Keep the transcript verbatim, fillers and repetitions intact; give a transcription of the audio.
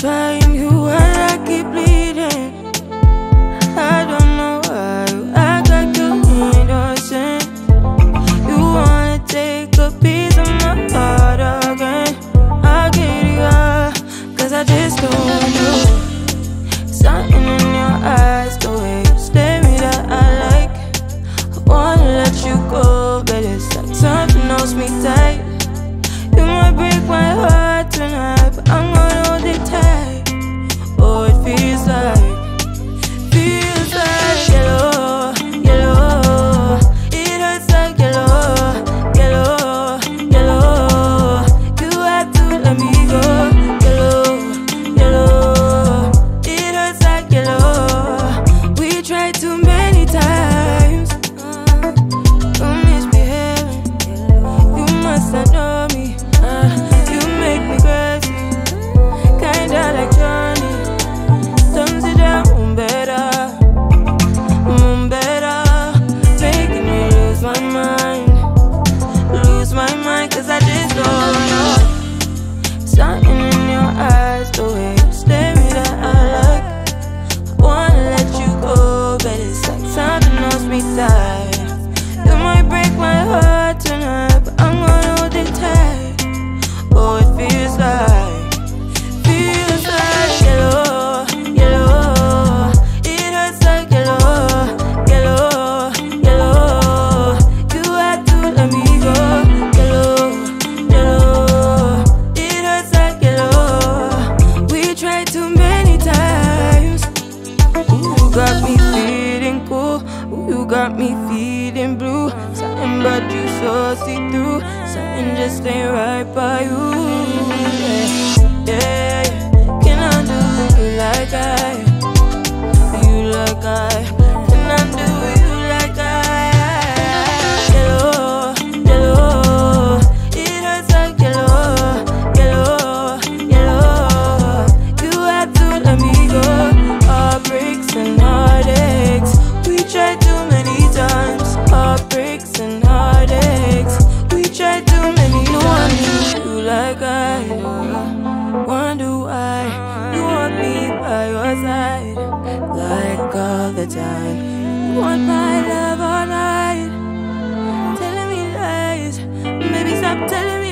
trying you while I keep bleeding. I don't know why you act like you innocent. You wanna take a piece of my heart again. I get it all, cause I just don't know. Something in your eyes, the way you stare me that I like. I wanna let you go, but it's like something holds me tight. You might break my heart tonight, but I'm gonna hold it tight. Oh, it feels like, feels like yellow, yellow. It hurts like yellow, yellow, yellow. You had to let me go, yellow, yellow. It hurts like yellow. We tried too many times. You're misbehaving. You must not know me. Uh, you make me crazy, kinda like Johnny. Thumbs it down, better, mm, better. Making me lose my mind, lose my mind, cause I just don't know. Something in your eyes, the way you stare me that I like. I wanna let you go, but it's like something holds me tight. You might break my heart tonight, but I'm gonna hold it tight. Oh, it feels like, feels like yellow, yellow. It hurts like yellow, yellow, yellow. You had to let me go, yellow, yellow. It hurts like yellow. We tried too many times. Ooh, you got me feeling cool. Ooh, you got me feeling blue. Something about you so see-through. Something just ain't right by you. Yeah, yeah. Can I do you like I? You like I? Can I do you like I? Yellow, yellow. It hurts like yellow, yellow, yellow. You had to let me go. Heartbreaks and heartaches. We tried too many times. Heartbreaks and heartaches. We tried too many times. You like I wonder why you want me by your side, like all the time. You want my love all night, telling me lies. Maybe stop telling me